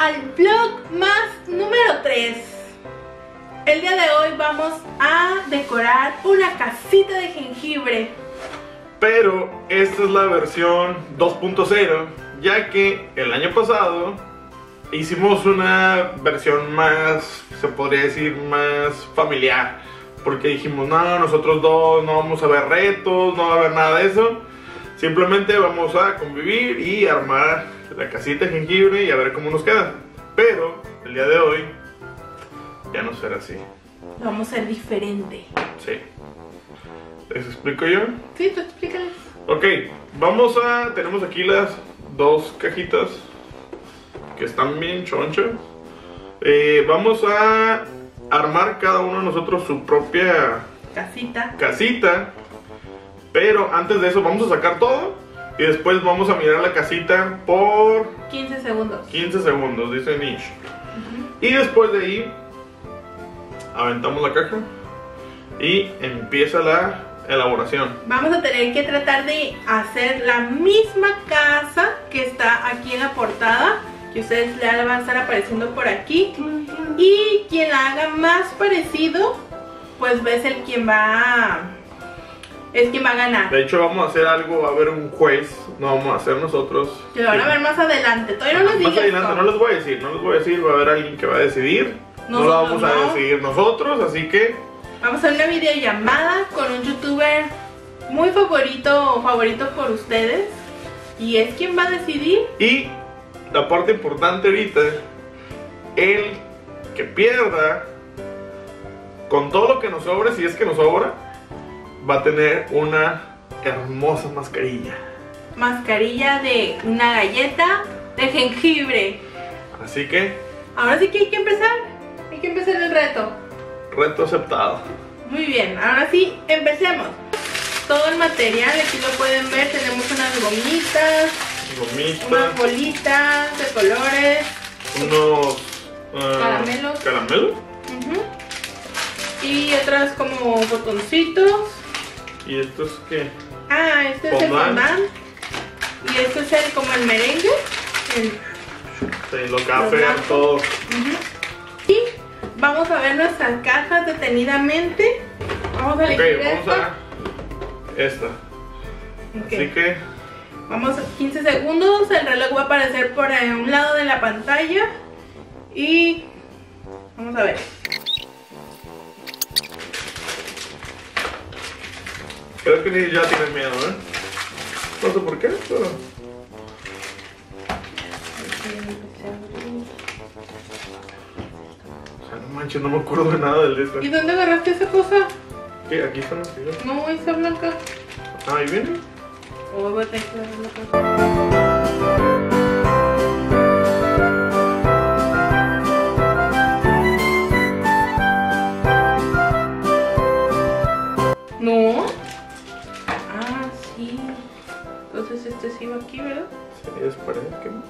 al vlog más número 3. El día de hoy vamos a decorar una casita de jengibre. Pero esta es la versión 2.0, ya que el año pasado hicimos una versión más, se podría decir, más familiar. Porque dijimos, no, nosotros dos no vamos a ver retos, no va a haber nada de eso. Simplemente vamos a convivir y armar la casita de jengibre y a ver cómo nos queda. Pero el día de hoy ya no será así. Vamos a ser diferente. Sí. ¿Les explico yo? Sí, tú explícales. Ok, tenemos aquí las dos cajitas que están bien chonchas. Vamos a armar cada uno de nosotros su propia casita. Pero antes de eso vamos a sacar todo y después vamos a mirar la casita por 15 segundos. 15 segundos, dice Nish. Y después de ahí aventamos la caja y empieza la elaboración. Vamos a tener que tratar de hacer la misma casa que está aquí en la portada, que ustedes le van a estar apareciendo por aquí. Y quien la haga más parecido, pues es quien va a ganar. De hecho vamos a hacer algo, va a haber un juez, no vamos a hacer nosotros. Que lo van a ver más adelante, todavía no nos digas. Más adelante, cómo. no les voy a decir, va a haber alguien que va a decidir. No lo vamos a decidir nosotros, así que vamos a hacer una videollamada con un youtuber muy favorito por ustedes. Y es quien va a decidir. Y la parte importante ahorita, el que pierda, con todo lo que nos sobre, si es que nos sobra, va a tener una hermosa mascarilla. Mascarilla de una galleta de jengibre. Así que Ahora sí que hay que empezar. Hay que empezar el reto. reto aceptado. Muy bien, ahora sí, empecemos. Todo el material, aquí lo pueden ver, tenemos unas gomitas, unas bolitas de colores, unos caramelos. Y otras como botoncitos. ¿Y esto es qué? Ah, este es el fondant. Y este es como el merengue. Sí, lo que va a pegar todo. Y vamos a ver nuestras cajas detenidamente. Vamos a elegir esta. Así que vamos a 15 segundos. El reloj va a aparecer por un lado de la pantalla. Y vamos a ver. creo que ni ya tienes miedo, ¿eh? No sé por qué, pero o sea, no manches, no me acuerdo de nada del esta. ¿Y dónde agarraste esa cosa? ¿Qué? Aquí están los fideos. No, esa blanca. Ah, ahí viene. Oh, voy a tener que darle la cosa. No. Ah, sí. Entonces este sí va aquí, ¿verdad? Sí, parece que no.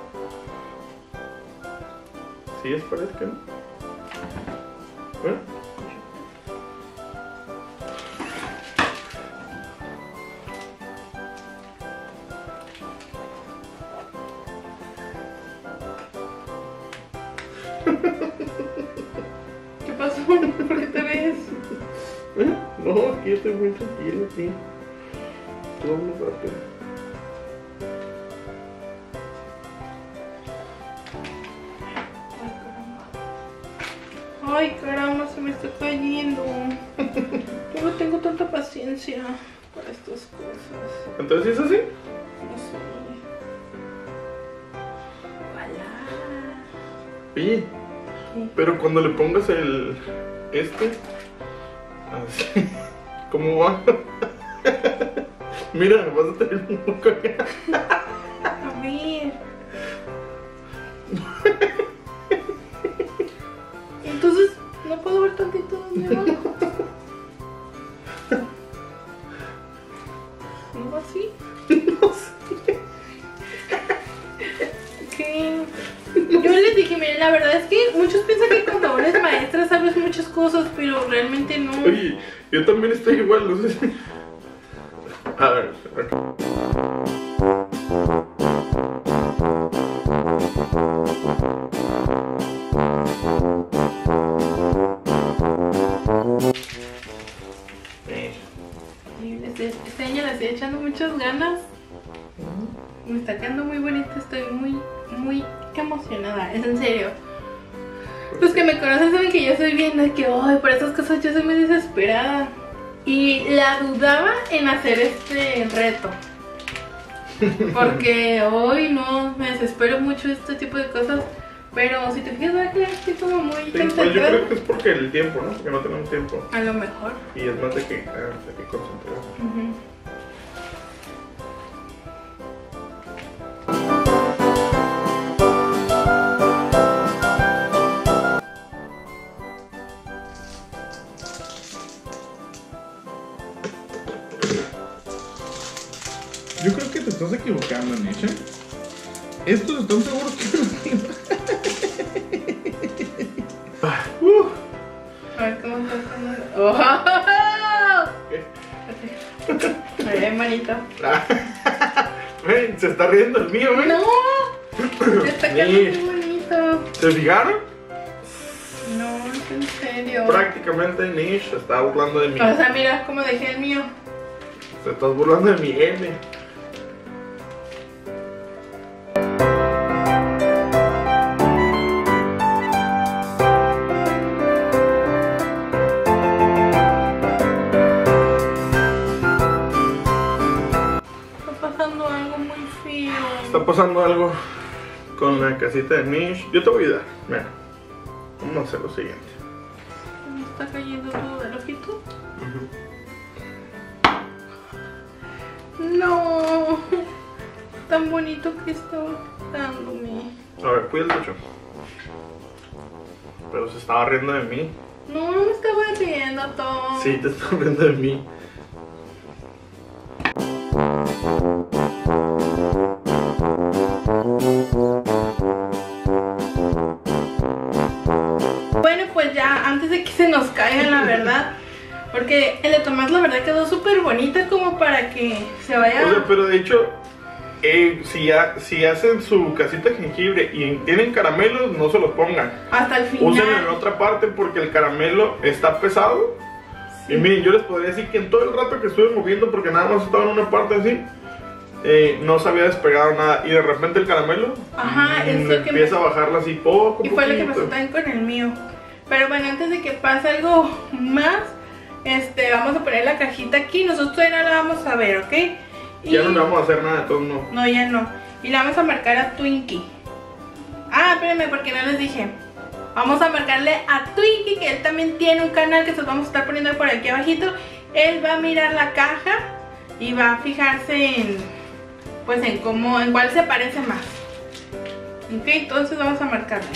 Sí, parece que no. ¿Eh? ¿Qué pasó? ¿Por qué te ves? No, aquí estoy muy tranquilo, sí. Todo muy rápido. Ay, caramba, se me está cayendo. Yo no tengo tanta paciencia para estas cosas. ¿Entonces es así? No sé. Ojalá. Oye, pero cuando le pongas así, ¿cómo va? Mira, vas a tener un poco acá. A ver. Entonces, ¿no puedo ver tantito donde va? ¿No va así? No sé. ¿Qué? Yo les dije, miren, la verdad es que muchos piensan que cuando eres maestra sabes muchas cosas, pero realmente no. Oye, yo también estoy igual, no sé. A ver, aquí. muchas ganas. Me está quedando muy bonito, estoy muy emocionada, es en serio. Los que me conocen saben que yo soy bien de que, ay, por esas cosas yo soy muy desesperada. Y la dudaba en hacer este reto. Porque hoy no, me desespero mucho este tipo de cosas. Pero si te fijas, ¿verdad que estoy como muy Sí, pues yo creo que es porque el tiempo, ¿no? Porque no tenemos tiempo. A lo mejor. Y es más de que concentrar. Yo creo que te estás equivocando, Nisha. Estos están seguros que no. A ver cómo está haciendo. ¡Oh! Ay, manito. Se está riendo el mío, ¿eh? ¡No! Está quedando muy bonito. ¿Se fijaron? No, es en serio. Prácticamente Nish se está burlando de mí. O sea, mira cómo dejé el mío. Se estás burlando de mi M. Está pasando algo con la casita de Nish. Yo te voy a ayudar. Mira, vamos a hacer lo siguiente. ¿Me está cayendo todo el ojito? No, tan bonito que está dándome. A ver, cuida el techo. Pero se estaba riendo de mí. No, no me estaba riendo, Tom. Sí, te estaba riendo de mí. Bueno, pues ya, antes de que se nos caiga, la verdad, porque el de Tomás la verdad quedó súper bonita como para que se vaya. O sea, pero de hecho, si hacen su casita de jengibre y tienen caramelos, no se los pongan. Hasta el final. Úsenlo en otra parte porque el caramelo está pesado. Sí. Y miren, yo les podría decir que en todo el rato que estuve moviendo, porque nada más estaba en una parte así, no se había despegado nada. Y de repente el caramelo empieza a bajarla así poco. Y fue lo que pasó también con el mío. Pero bueno, antes de que pase algo más, vamos a poner la cajita aquí. Nosotros todavía no la vamos a ver, ¿ok? Ya no le vamos a hacer nada, de todos modos. No, ya no. Y la vamos a marcar a Twinkie. Ah, espérenme, porque no les dije. Vamos a marcarle a Twinkie, que él también tiene un canal que se los vamos a estar poniendo por aquí abajito. Él va a mirar la caja y va a fijarse en, pues en cuál se parece más. Ok, entonces vamos a marcarle.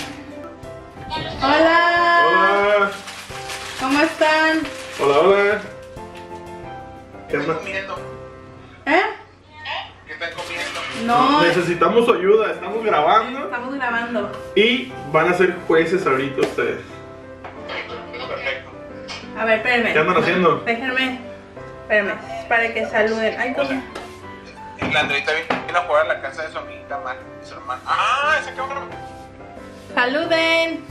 Hola. Hola. ¿Cómo están? Hola, hola. ¿Qué están comiendo? ¿Eh? ¿Qué están comiendo? No. Necesitamos su ayuda, estamos grabando. Estamos grabando. Y van a ser jueces ahorita ustedes. Perfecto. A ver, espérenme. ¿Qué andan haciendo? Déjenme. Espérenme, para que saluden. Ay, ¿cómo? La Andreita vino a jugar a la casa de su amiguita Mar y su hermana. ¡Ah! Esa cámara. ¡Saluden!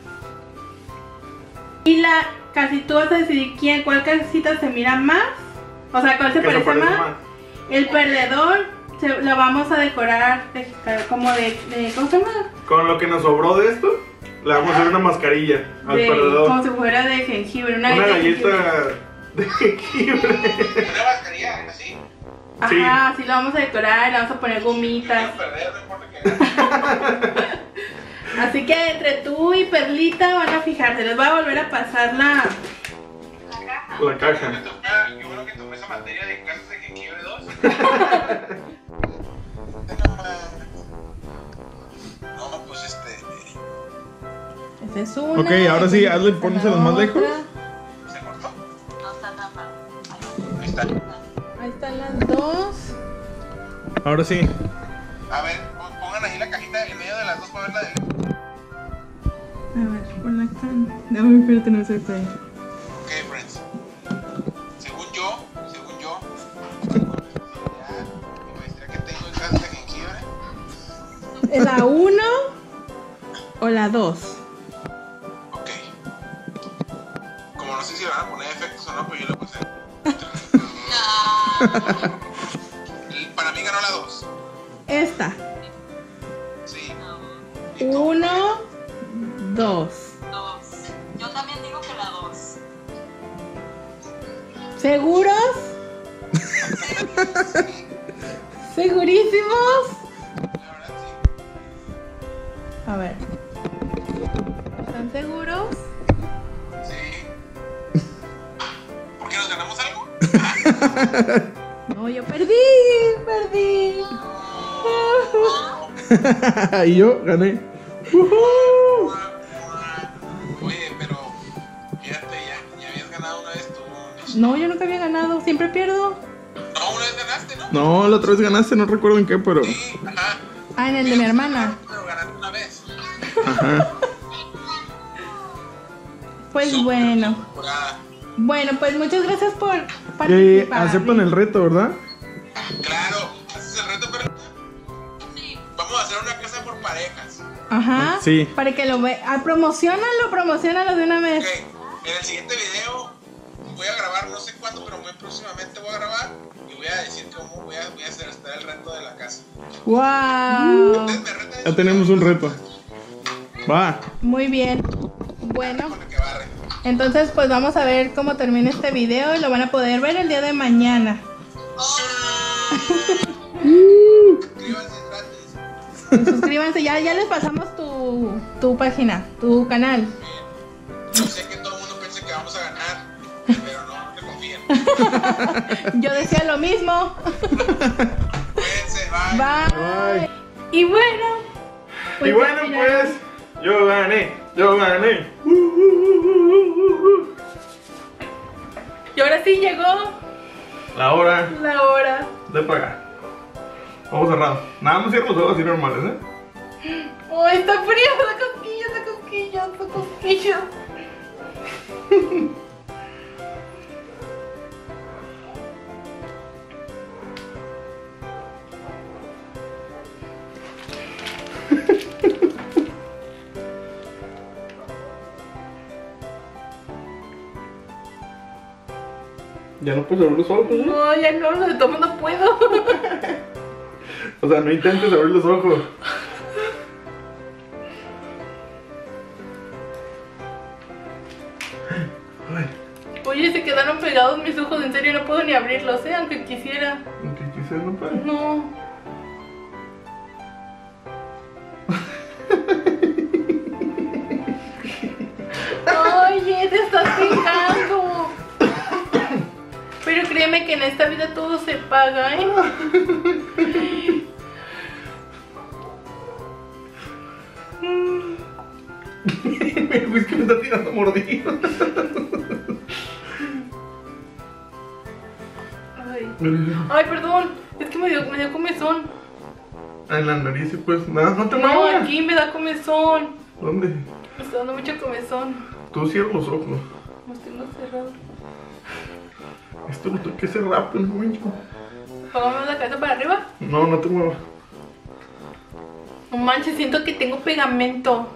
Y casi tú vas a decidir cuál casita se mira más. O sea, cuál se parece más. El perdedor lo vamos a decorar como de ¿cómo se llama? Con lo que nos sobró de esto, le vamos a hacer una mascarilla al perdedor. Como si fuera de jengibre. Una galleta de jengibre. Una mascarilla, así. Ajá, sí lo vamos a decorar, le vamos a poner gomitas. Perder, no importa que Así que entre tú y Perlita van a fijarse. Les voy a volver a pasar la caja. Qué bueno que tomé esa materia de casas de jengibre 2. No, pues Esa es una. Ok, ahora sí, hazle, pónselos más lejos. ¿Se cortó? No está tan mal. Ahí está. Ahí están las dos. Ahora sí. A ver, pongan ahí la cajita en medio de las dos para verla de... A ver, pon acá. No, espérate, no se puede. Ok, friends. Según yo, ya, mi maestría que tengo en casa de jengibre. ¿La 1 o la 2? Ok. Como no sé si van a poner efectos o no, pues yo le puse. ganó la 2. Esta. Sí. 1, 2. 2. Yo también digo que la 2. ¿Seguros? ¿Segurísimos? La verdad sí. A ver. ¿Están seguros? Sí. ¿Por qué nos ganamos algo? No, yo perdí. Y yo gané. Oye, pero fíjate, ya habías ganado una vez tú. No, yo nunca había ganado, siempre pierdo. No, una vez ganaste, ¿no? No, la otra vez ganaste, no recuerdo en qué, pero. Sí, ajá. Ah, en el de mi hermana. Pero ganaste una vez. Ajá. Pues bueno. Temporada. Bueno, pues muchas gracias por participar. Aceptan el reto, ¿verdad? Claro, haces el reto, pero Sí. vamos a hacer una casa por parejas. Ajá. Sí. Para que lo vea. Ah, promocionalo de una vez. Ok, en el siguiente video voy a grabar, no sé cuándo, pero muy próximamente voy a grabar y voy a decir cómo voy a hacer el reto de la casa. Wow. Ustedes me retan Ya tenemos un reto. Va. Muy bien. Bueno, con el que barre. entonces pues vamos a ver cómo termina este video y lo van a poder ver el día de mañana. Suscríbanse gratis. Suscríbanse, ya les pasamos tu página, tu canal. Yo sé que todo el mundo piensa que vamos a ganar, pero no te confíen. Yo decía lo mismo. Cuídense, bye. Bye. Y bueno, Y bueno, ya final. pues. Yo gané. Y ahora sí llegó La hora la hora. de pagar. Ojos cerrados. Nada más cierro los ojos así normales, ¿eh? Oh, está frío, da cosquillas. Ya no puedes abrir los ojos, ¿no? No, ya no, de todo mundo puedo. O sea, no intentes abrir los ojos. Oye, se quedaron pegados mis ojos, en serio no puedo ni abrirlos, aunque quisiera. Aunque quizás no puedes. No. Oye, te estás quejando. Pero créeme que en esta vida todo se paga, ¿eh? Es que me está tirando mordido. Ay, perdón, es que me dio comezón. En la nariz, y pues nada, no te No, muevas. aquí me da comezón. ¿Dónde? Me está dando mucho comezón. Tú cierra los ojos. Los tengo cerrados. Esto lo tengo que hacer rápido, güey. Póngame la cabeza para arriba. No, no te muevas. No manches, siento que tengo pegamento.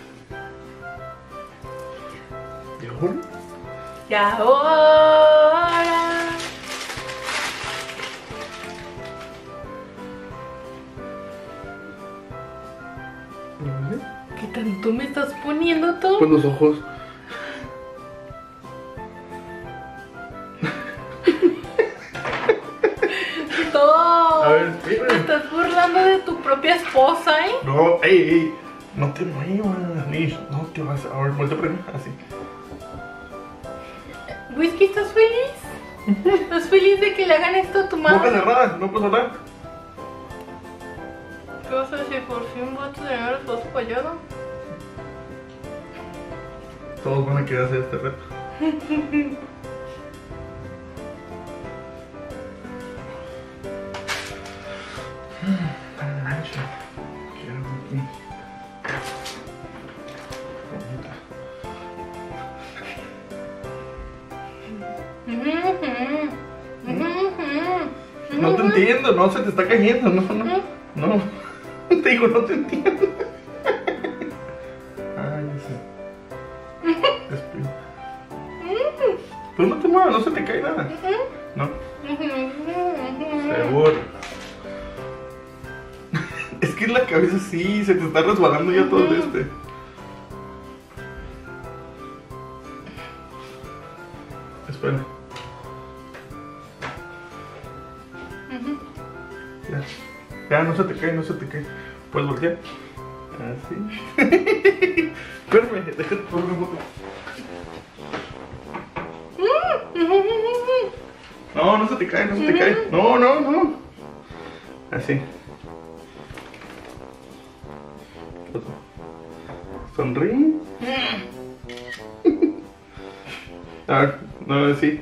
¿Y ahora? Y ahora. ¿Qué tanto me estás poniendo tú? Pues los ojos. Todo. A ver, Te espera. estás burlando de tu propia esposa, ¿eh? No, ey. No te muevas, Nish. No te vas a ver, vuelta para mí. Así. Whisky, ¿estás feliz? ¿Estás feliz de que le hagan esto a tu Boca madre? cerrada, no puedes hablar. ¿Qué vas a decir? ¿Por fin vas a tener el esposo fallado? Todos van a querer hacer este reto. No manches. ¿Qué hago aquí? No te entiendo, no se te está cayendo, no. Te digo, no te entiendo. Ah, ya sé. Espera. Tú no te muevas, no se te cae nada. No. Seguro. que es la cabeza así, se te está resbalando ya todo este. Espera. Ya, no se te cae, no se te cae. ¿Puedes voltear? Así. Espérame, déjate por una foto. No, no se te cae, no se te cae. No, no, no. Así. Sonríe. A ver, no, así.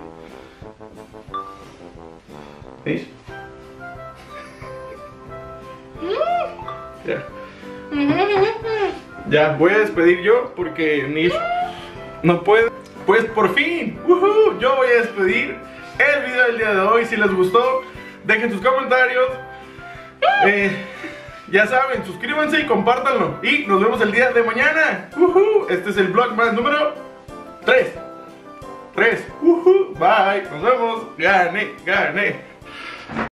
¿Sí? Ya. Ya, voy a despedir yo porque Nish no puede. Pues por fin, yo voy a despedir el video del día de hoy. Si les gustó, dejen sus comentarios. Ya saben, suscríbanse y compártanlo. Y nos vemos el día de mañana. Este es el Vlogmas número 3. Bye, nos vemos. Gané.